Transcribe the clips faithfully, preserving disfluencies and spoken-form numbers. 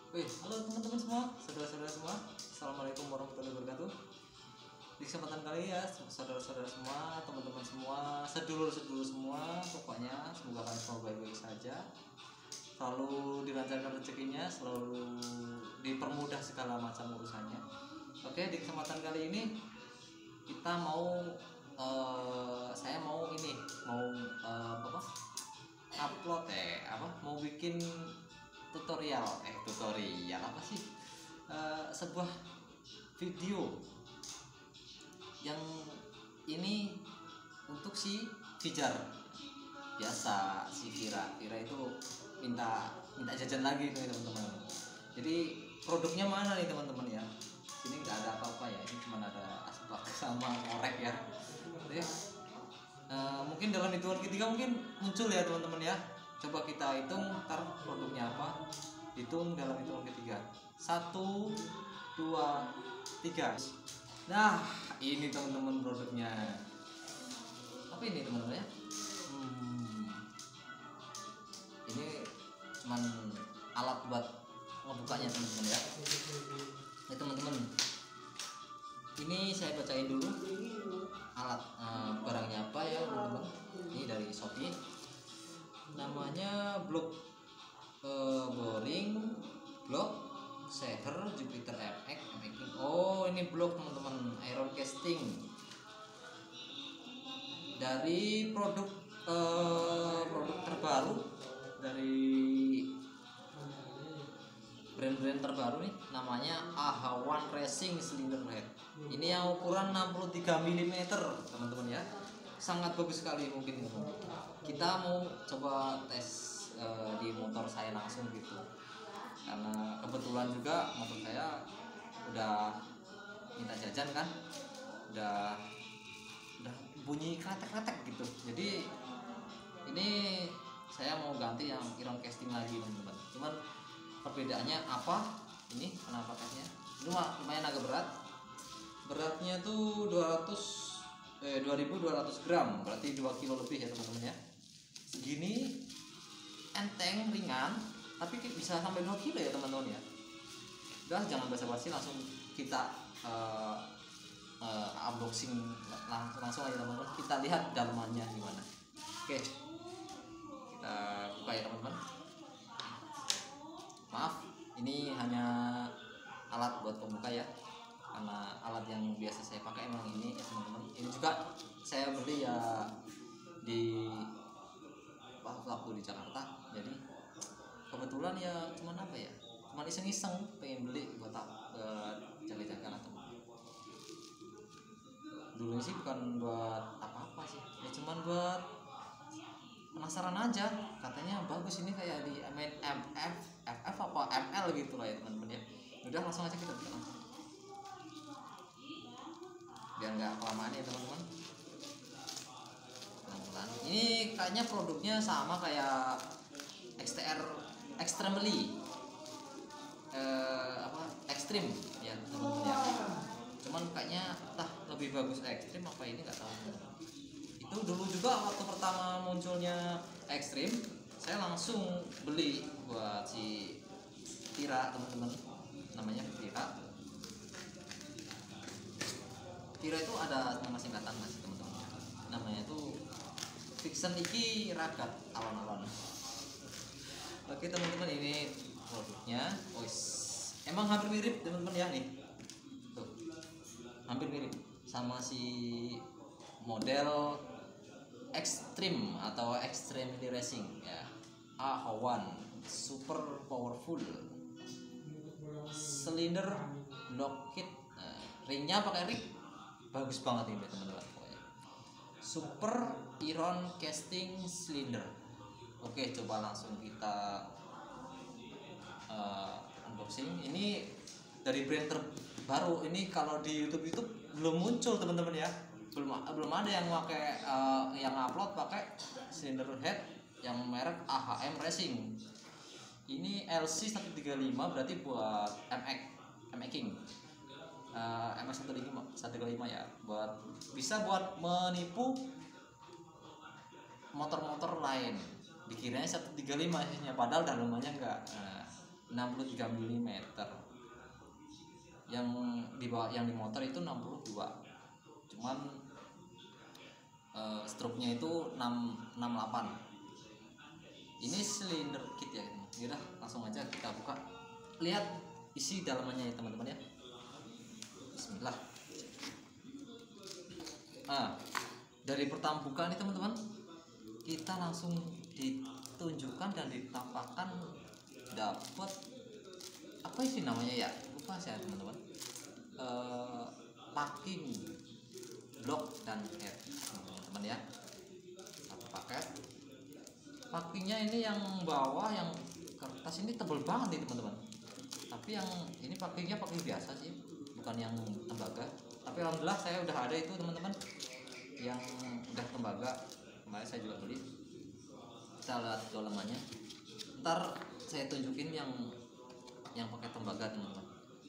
Wih, halo teman-teman semua, saudara-saudara semua. Assalamualaikum warahmatullahi wabarakatuh. Di kesempatan kali ya, saudara-saudara semua, teman-teman semua, sedulur-sedulur semua, pokoknya semoga kalian semua baik-baik saja. Selalu dilancarkan rezekinya, selalu dipermudah segala macam urusannya. Oke, di kesempatan kali ini kita mau, uh, saya mau ini, mau uh, apa? Upload eh apa? Mau bikin tutorial eh tutorial apa sih uh, sebuah video yang ini untuk si Fijar. Biasa si Vira Vira itu minta minta jajan lagi nih teman-teman. Jadi produknya mana nih teman-teman ya, sini nggak ada apa-apa ya, ini cuma ada asbak sama korek ya. Jadi uh, mungkin dalam hitungan ketiga mungkin muncul ya teman-teman ya. Coba kita hitung ntar produknya apa. Hitung dalam hitungan ketiga. Satu, dua, tiga. Nah, ini teman-teman produknya. Apa ini teman-teman ya? Hmm, ini cuman alat buat ngebukanya teman-teman ya. Ini teman-teman. Ini saya bacain dulu alat uh, barangnya apa ya teman-teman. Ini dari Shopee. Namanya blok uh, boring, blok Seher Jupiter M X M X. Oh, ini blok teman-teman, iron casting dari produk uh, produk terbaru dari brand-brand terbaru nih, namanya A H satu Racing Cylinder Head. Ini yang ukuran enam puluh tiga milimeter teman-teman ya, sangat bagus sekali. Mungkin kita mau coba tes uh, di motor saya langsung gitu, karena kebetulan juga motor saya udah minta jajan kan, udah udah bunyi kretek-kretek gitu. Jadi ini saya mau ganti yang iron casting lagi teman-teman. Cuman perbedaannya apa? Ini kenapa kasnya? Ini lumayan agak berat. Beratnya tuh dua ratus eh dua ribu dua ratus gram, berarti dua kilo lebih ya teman-teman ya. Segini enteng, ringan, tapi bisa sampai dua kilo ya teman-teman ya. Udah, jangan basa-basi, langsung kita uh, uh, unboxing langsung langsung aja teman-teman. Kita lihat dalamannya gimana. Oke, kita buka ya teman-teman. Maaf, ini hanya alat buat pembuka ya, karena alat yang biasa saya pakai emang ini ya teman-teman. Ini juga saya beli ya di waktu di Jakarta. Jadi kebetulan ya cuman apa ya, cuman iseng-iseng pengen beli buat buat jaga-jaga atau dulu sih, bukan buat apa-apa sih ya, cuman buat penasaran aja. Katanya bagus ini kayak di M F F F apa M L gitu lah ya teman-teman ya. Udah, langsung aja kita buka langsung biar nggak kelamaan ya teman-teman. Ini kayaknya produknya sama kayak X T R Extremely eh, apa Extreme ya teman-teman ya. Cuman kayaknya entah lebih bagus Extreme apa ini nggak tahu. Itu dulu juga waktu pertama munculnya Extreme, saya langsung beli buat si Tira teman-teman, namanya Tira. Tira itu ada nama singkatan mas teman-teman, namanya itu Vixen iki ragat alon-alon. Oke teman-teman, ini produknya. Oh, emang hampir mirip teman-teman ya nih. Tuh, hampir mirip sama si model Extreme atau Extreme Racing ya. A H satu super powerful cylinder block kit. Nah, ringnya pakai ring bagus banget ini teman-teman. Super iron casting cylinder. Oke, coba langsung kita uh, unboxing. Ini dari brand terbaru. Ini kalau di YouTube YouTube belum muncul teman-teman ya. Belum belum ada yang pakai uh, yang upload pakai cylinder head yang merek A H M Racing. Ini L C seratus tiga puluh lima, berarti buat M X M X King. Uh, M X seratus tiga puluh lima ya, buat bisa buat menipu motor-motor lain. Dikiranya seratus tiga puluh lima isinya, padahal dalamannya enggak. Nah, enam puluh tiga milimeter. Yang di bawah, yang di motor itu enam puluh dua. Cuman uh, stroke-nya itu enam enam puluh delapan. Ini silinder kit ya, gitu. Yaudah, langsung aja kita buka. Lihat isi dalamannya ya teman-teman ya. Bismillah. Ah, dari pertama buka nih teman-teman, kita langsung ditunjukkan dan ditampakkan dapat apa sih namanya ya, lupa saya teman-teman. Uh, packing blok dan head teman-teman ya, satu paket. Packingnya ini yang bawah, yang kertas ini tebal banget nih teman-teman. Tapi yang ini packingnya pakai biasa sih, bukan yang tembaga. Tapi alhamdulillah saya udah ada itu teman-teman, yang udah tembaga. Kemarin saya juga beli. Kita lihat dalamannya. Ntar saya tunjukin yang yang pakai tembaga teman-teman.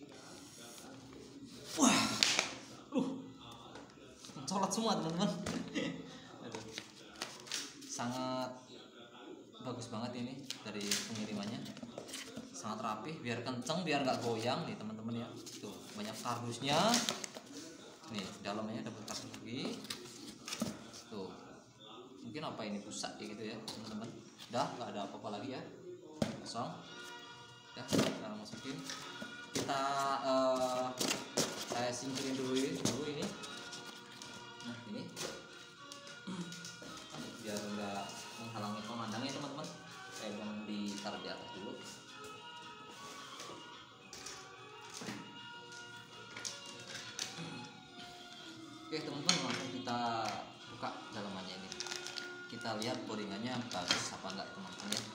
Wah, uh, mencolot semua teman-teman. Aduh, sangat bagus banget ini dari pengirimannya, sangat rapih, biar kenceng, biar nggak goyang nih teman-teman ya. Tuh banyak kardusnya nih, dalamnya dapat kardus lagi. Tuh mungkin apa ini, pusat ya gitu ya teman-teman. Udah nggak ada apa-apa lagi ya, kosong ya. Kita masukin, kita uh, saya singkirin dulu ini, dulu ini. Nah ini biar enggak menghalangi pemandangnya teman-teman, saya mau ditaruh di atas dulu. Oke teman-teman, langsung kita buka dalamannya ini. Kita lihat boringannya bagus apa enggak teman-teman ya.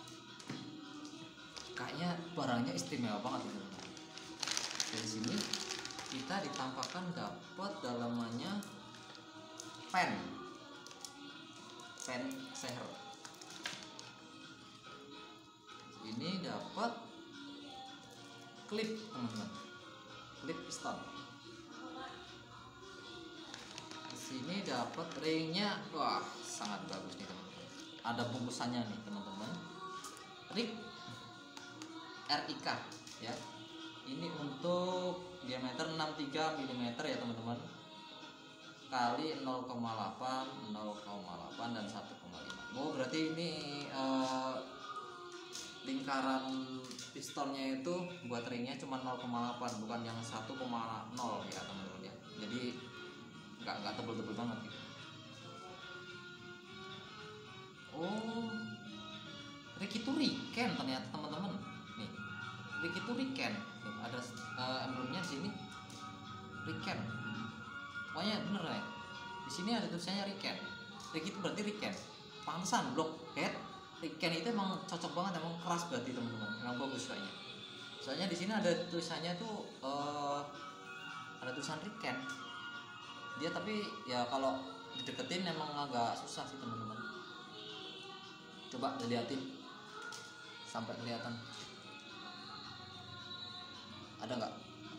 Kayaknya barangnya istimewa banget teman-teman. Dari sini kita ditampakkan dapat dalamannya pen pen seher. Ini dapat klip teman-teman, klip piston. Di sini dapat ringnya, wah sangat bagus nih teman-teman. Ada bungkusannya nih teman-teman, ring R I K ya. Ini untuk diameter enam puluh tiga milimeter ya teman-teman, kali nol koma delapan, nol koma delapan dan satu koma lima. Oh berarti ini uh, lingkaran pistonnya itu buat ringnya cuma nol koma delapan, bukan yang satu koma nol ya teman-teman ya. Jadi nggak nggak tebel-tebel banget gitu. Oh, rig itu Riken ternyata teman-teman. Nih, rig itu Riken. Nih, ada uh, emblemnya di sini, Riken. Pokoknya bener ya. Di sini ada tulisannya Riken. Rig itu berarti Riken. Pantesan blok head Riken itu emang cocok banget, emang keras berarti teman-teman. Emang bagus kayaknya. Soalnya di sini ada tulisannya tuh uh, ada tulisan Riken. Dia tapi ya kalau dideketin emang agak susah sih teman-teman. Coba dilihatin sampai kelihatan. Ada nggak?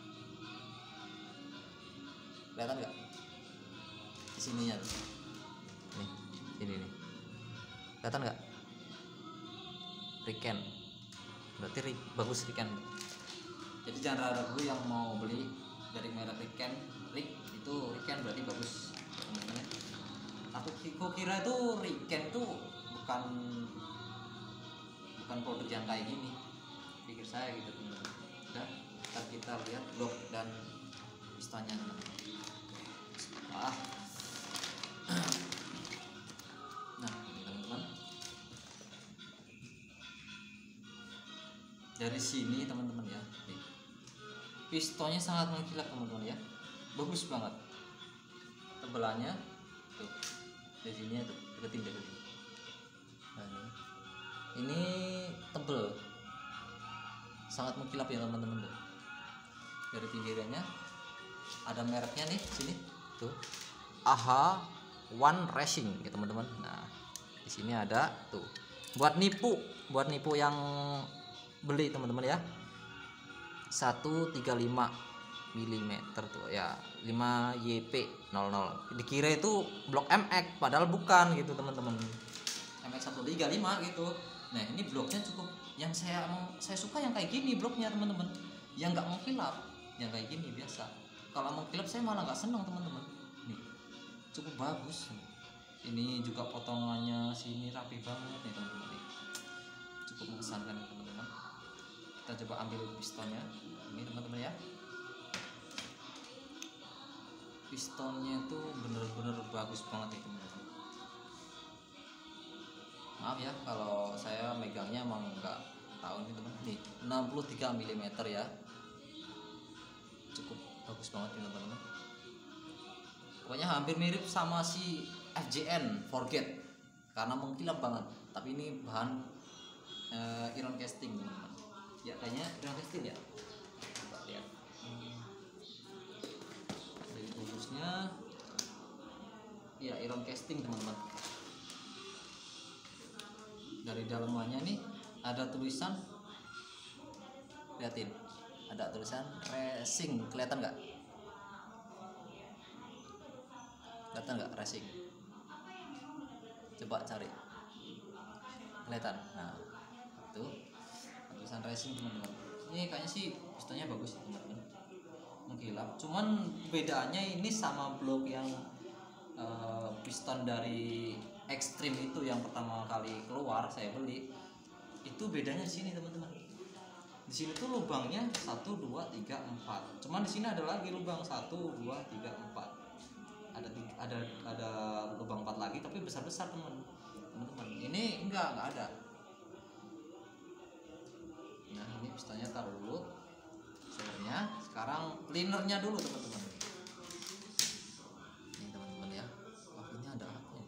Kelihatan nggak? Di sininya tuh. Nih, ini nih. Kelihatan nggak? Riken. Berarti ri, bagus Riken. Jadi jangan ragu yang mau beli dari merek Riken, Rik itu Riken berarti bagus teman-teman ya. Aku kira itu Riken tuh bukan bukan produk yang kayak gini, pikir saya gitu teman-teman. Udah, ntar kita lihat blok dan pistonnya teman-teman. Ah. Nah ini teman-teman, dari sini teman-teman ya, nih. Pistonnya sangat mengkilap teman-teman ya, bagus banget tebelannya tuh. Dari sini tuh deketin deketin. Nah, ini tebel, sangat mengkilap ya teman-teman tuh. Dari pinggirannya ada mereknya nih sini tuh, A H One Racing ya teman-teman. Nah di sini ada tuh buat nipu, buat nipu yang beli teman-teman ya. seratus tiga puluh lima milimeter tuh ya, lima Y P nol nol. Dikira itu blok M X padahal bukan gitu teman-teman. M X seratus tiga puluh lima gitu. Nah ini bloknya cukup yang saya saya suka yang kayak gini bloknya teman-teman, yang nggak mengkilap, yang kayak gini biasa. Kalau mengkilap saya malah nggak senang teman-teman. Nih cukup bagus, ini juga potongannya sini rapi banget nih teman-teman, nih cukup mengesankan teman-teman. Kita coba ambil pistonnya ini teman-teman ya. Pistonnya itu bener-bener bagus banget nih teman-teman. Maaf ya kalau saya megangnya emang nggak tahu nih teman. Nih enam puluh tiga milimeter ya, cukup bagus banget nih teman-teman. Pokoknya hampir mirip sama si F J N Forget karena mengkilap banget, tapi ini bahan uh, iron casting teman-teman. Ya kayaknya iron casting ya, coba lihat dari bungkusnya. Ya iron casting teman-teman. Dari dalamannya nih ada tulisan, liatin, ada tulisan racing, kelihatan nggak? Kelihatan nggak racing? Coba cari, kelihatan. Nah itu tulisan racing teman-teman. Ini kayaknya sih pistonnya bagus teman-teman, mengkilap. Cuman bedanya ini sama blok yang uh, piston dari Extreme itu yang pertama kali keluar saya beli, itu bedanya di sini teman-teman. Di sini tuh lubangnya satu dua tiga empat, cuman di sini ada lagi lubang satu dua tiga empat, ada ada ada lubang empat lagi tapi besar-besar teman-teman. Ini enggak enggak ada. Nah ini pistonnya taruh dulu sebenarnya. Sekarang cleanernya dulu teman-teman. Ini teman-teman ya. Wah ini ada apa ya?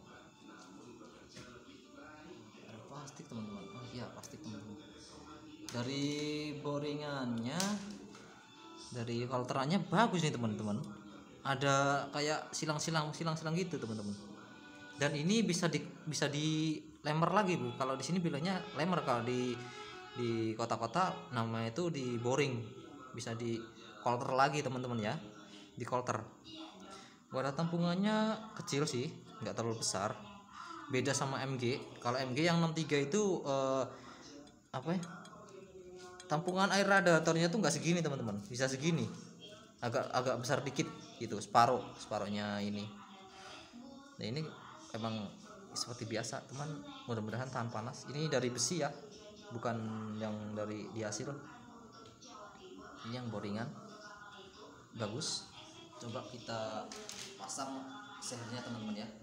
Ada plastik teman-teman. Oh iya plastik teman-teman. Dari boringannya, dari filterannya bagus nih teman-teman. Ada kayak silang-silang silang-silang gitu teman-teman. Dan ini bisa di bisa dilemer lagi Bu. Kalau di sini bilangnya lemer, kalau di di kota-kota namanya itu di boring, bisa di coulter lagi teman-teman ya, di coulter. Wadah tampungannya kecil sih, nggak terlalu besar, beda sama M G. Kalau M G yang enam puluh tiga itu eh, apa ya, tampungan air radiatornya tuh nggak segini teman-teman, bisa segini, agak agak besar dikit gitu, separuh separuhnya ini. Nah ini emang seperti biasa teman, mudah-mudahan tahan panas. Ini dari besi ya, bukan yang dari dihasil. Ini yang boringan bagus. Coba kita pasang sehernya teman-teman ya.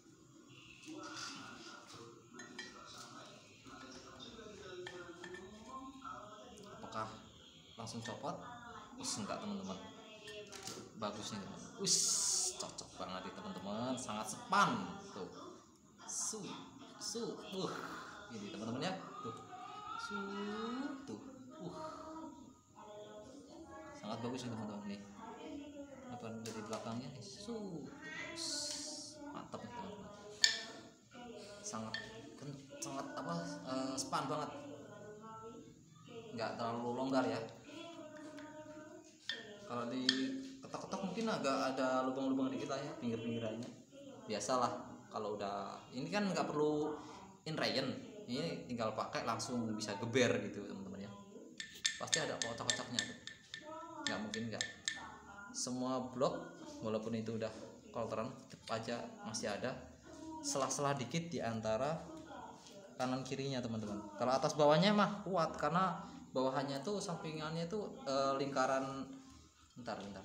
Apakah langsung copot? Us enggak teman-teman, bagus nih teman. Us cocok banget nih teman-teman, sangat sepan tuh. Su su uh ini teman-teman ya, tuh su tuh uh sangat bagus nih teman-teman nih. Apa dari belakangnya nih, su mantap nih teman-teman, sangat sangat apa uh, span banget, nggak terlalu longgar ya. Kalau di ketok-ketok mungkin agak ada lubang-lubang dikit lah ya, pinggir-pinggirannya. Biasalah kalau udah ini kan nggak perlu in rayon, ini tinggal pakai langsung bisa geber gitu teman-teman ya. Pasti ada kocak-kocaknya tuh, nggak mungkin nggak. Semua blok walaupun itu udah coulteran tetap aja masih ada selah-selah dikit di antara kanan kirinya teman-teman. Kalau atas bawahnya mah kuat karena bawahannya tuh sampingannya tuh e, lingkaran. Bentar bentar.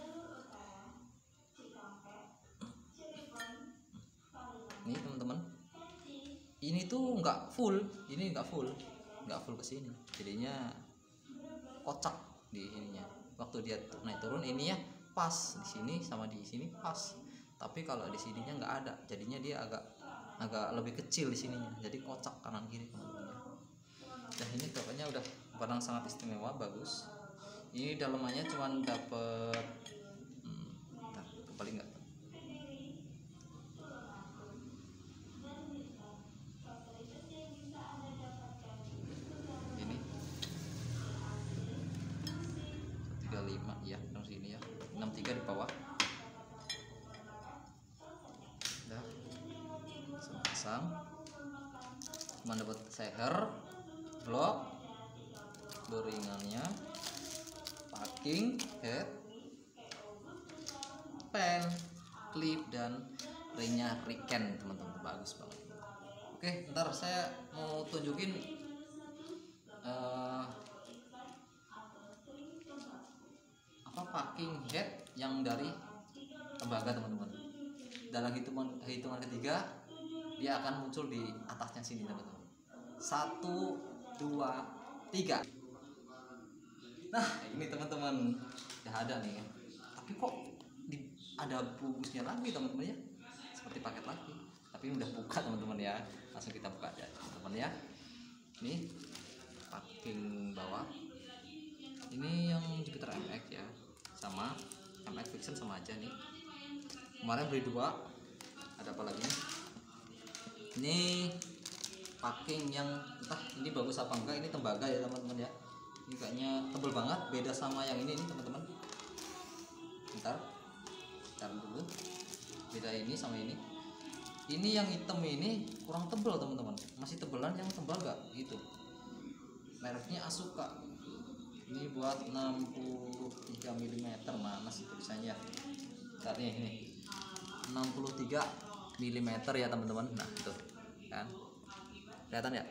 Ini teman-teman, ini tuh nggak full, ini nggak full, nggak full kesini, jadinya kocak di ininya. Waktu dia naik turun ini ya pas di sini sama di sini pas, tapi kalau di sininya nggak ada, jadinya dia agak agak lebih kecil di sininya, jadi kocak kanan kiri teman-teman. Nah ini pokoknya udah barang sangat istimewa, bagus. Ini dalamannya cuman dapet hmm, bentar, kembali nggak? Ini tiga puluh lima ya, yang sini ya, enam puluh tiga di bawah. Udah pasang, cuma dapat seher blok, luringannya, packing, head, pen, clip, dan ringnya Riken teman-teman, bagus banget. Oke, ntar saya mau tunjukin uh, apa packing head yang dari tembaga teman-teman. Dalam hitungan hitungan ketiga dia akan muncul di atasnya sini teman-teman. Satu, dua, tiga. Nah ini teman-teman udah ada nih ya. Tapi kok di, ada bungkusnya lagi teman-teman ya, seperti paket lagi. Tapi udah buka teman-teman ya, langsung kita buka aja teman-teman ya. Ini packing bawah. Ini yang Jupiter M X ya, sama M X Fiction sama aja nih. Kemarin beli dua. Ada apa lagi? Ini packing yang entah ini bagus apa enggak, ini tembaga ya teman-teman ya. Ini kayaknya tebel banget, beda sama yang ini nih teman-teman. Bentar, bentar dulu. Beda ini sama ini. Ini yang hitam ini kurang tebel teman-teman, masih tebelan yang tembaga itu. Mereknya Asuka. Ini buat enam puluh tiga milimeter, mana sih tulisannya? Bentar nih, ini enam puluh tiga milimeter ya teman-teman. Nah itu kan kelihatan ya,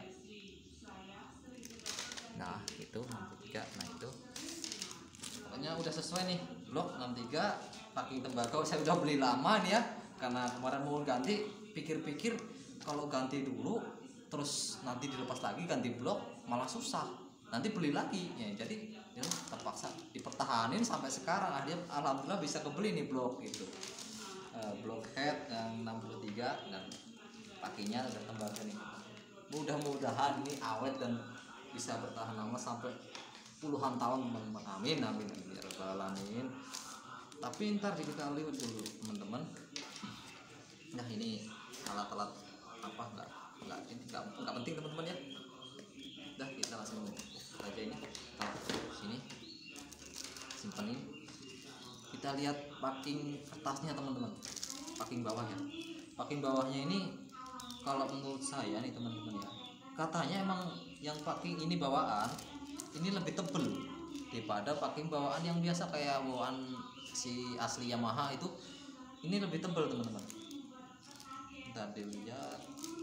nah itu enam puluh tiga. Nah itu pokoknya udah sesuai nih, blok enam puluh tiga, packing tembakau. Saya udah beli lama nih ya, karena kemarin mau ganti, pikir-pikir kalau ganti dulu terus nanti dilepas lagi ganti blok malah susah, nanti beli lagi ya. Jadi ya terpaksa dipertahanin sampai sekarang. Akhirnya alhamdulillah bisa kebeli nih blok itu, uh, blok head yang enam puluh tiga dan pakinya udah tembaga nih. Mudah-mudahan ini awet dan bisa bertahan lama sampai puluhan tahun teman-teman. Amin amin amin ya rabbal alamin. Tapi ntar kita lihat dulu teman-teman. Nah ini alat-alat apa enggak enggak ini enggak, enggak penting teman-teman ya. Udah kita langsung aja ini. Taruh sini. Simpenin. Kita lihat packing kertasnya teman-teman. Packing bawah ya. Packing bawahnya ini kalau menurut saya nih teman-teman ya, katanya emang yang packing ini bawaan ini lebih tebel daripada packing bawaan yang biasa kayak bawaan si asli Yamaha itu. Ini lebih tebel teman-teman. Ntar dilihat,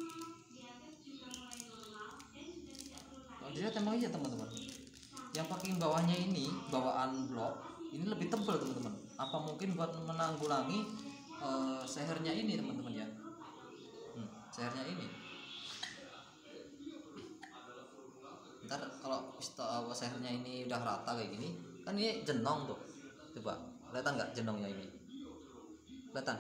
kalau dilihat emang iya teman-teman, yang packing bawahnya ini bawaan blok ini lebih tebal teman-teman. Apa mungkin buat menanggulangi uh, sehernya ini teman-teman ya, hmm, sehernya ini. Ntar kalau uh, sehernya ini udah rata kayak gini kan, ini jenong tuh, coba kelihatan nggak jenongnya ini, kelihatan?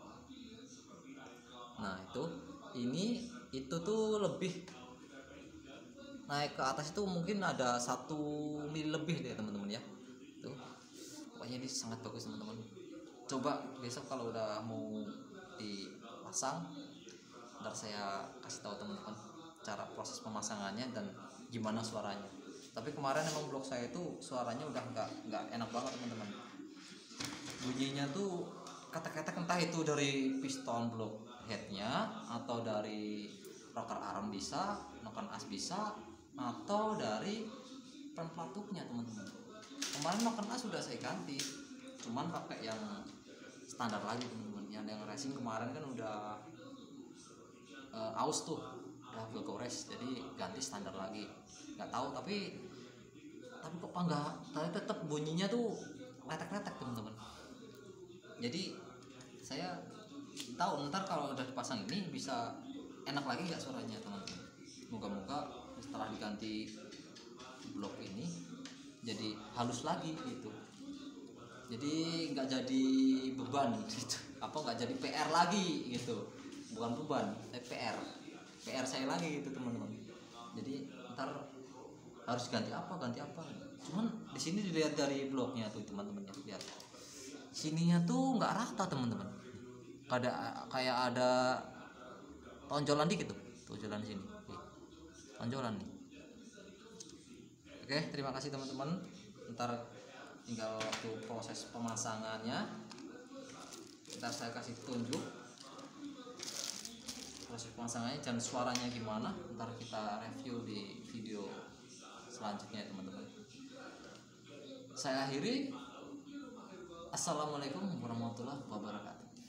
Nah itu ini itu tuh lebih naik ke atas itu mungkin ada satu mili lebih deh teman-teman ya. Tuh pokoknya ini sangat bagus teman-teman. Coba besok kalau udah mau dipasang, ntar saya kasih tahu teman-teman cara proses pemasangannya dan gimana suaranya. Tapi kemarin emang blok saya itu suaranya udah nggak nggak enak banget teman-teman. Bunyinya tuh ketek-ketek, entah itu dari piston blok headnya atau dari rocker arm bisa, noken as bisa, atau dari pen platupnya teman-teman. Kemarin noken as sudah saya ganti, cuman pakai yang standar lagi teman-teman. Yang yang racing kemarin kan udah uh, aus tuh, udah gogores, jadi ganti standar lagi. Nggak tahu tapi tapi kok enggak, tapi tetap bunyinya tuh letek-letek teman-teman. Jadi saya tahu ntar kalau udah dipasang ini bisa enak lagi nggak suaranya teman-teman. Moga-moga setelah diganti blok ini jadi halus lagi gitu, jadi nggak jadi beban gitu, apa nggak jadi P R lagi gitu, bukan beban tapi P R P R saya lagi gitu teman-teman. Jadi ntar harus ganti apa ganti apa. Cuman di sini dilihat dari bloknya tuh teman-teman ya, lihat sininya tuh nggak rata teman-teman, ada kayak ada tonjolan dikit tuh, tonjolan sini, tonjolan nih. Oke, terima kasih teman-teman. Ntar tinggal waktu proses pemasangannya, ntar saya kasih tunjuk proses pemasangannya dan suaranya gimana. Ntar kita review di video selanjutnya teman-teman. Saya akhiri. Assalamualaikum warahmatullahi wabarakatuh.